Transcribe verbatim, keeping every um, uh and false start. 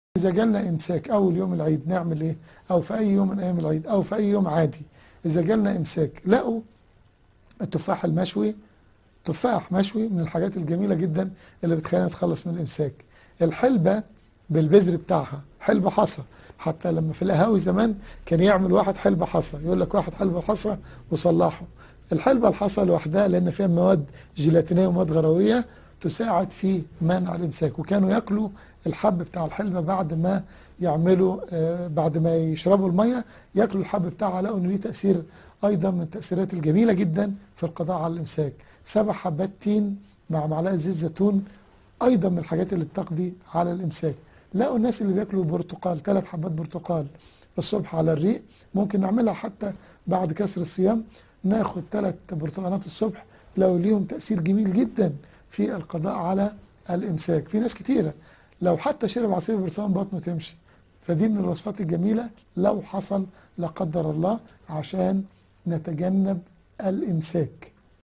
إذا جالنا إمساك أول يوم العيد نعمل إيه؟ أو في أي يوم من أيام العيد أو في أي يوم عادي. إذا جالنا إمساك لقوا التفاح المشوي، تفاح مشوي من الحاجات الجميلة جدا اللي بتخلينا نتخلص من الإمساك. الحلبة بالبذر بتاعها، حلبة حصى، حتى لما في القهاوي زمان كان يعمل واحد حلبة حصى، يقول لك واحد حلبة حصى وصلحه. الحلبة الحصى لوحدها لأن فيها مواد جيلاتينية ومواد غروية تساعد في منع الإمساك، وكانوا ياكلوا الحب بتاع الحلبة بعد ما يعملوا آه بعد ما يشربوا المية ياكلوا الحب بتاعها، لقوا إنه ليه تأثير أيضا من التأثيرات الجميلة جدا في القضاء على الإمساك. سبع حبات تين مع معلقة زيت زيتون أيضا من الحاجات اللي بتقضي على الإمساك. لقوا الناس اللي بياكلوا برتقال، ثلاث حبات برتقال الصبح على الريق، ممكن نعملها حتى بعد كسر الصيام، ناخد ثلاث برتقانات الصبح، لو ليهم تأثير جميل جدا في القضاء على الإمساك. في ناس كتيرة لو حتى شرب عصير برتقال بطنه تمشي، فدي من الوصفات الجميلة لو حصل لا قدر الله عشان نتجنب الإمساك.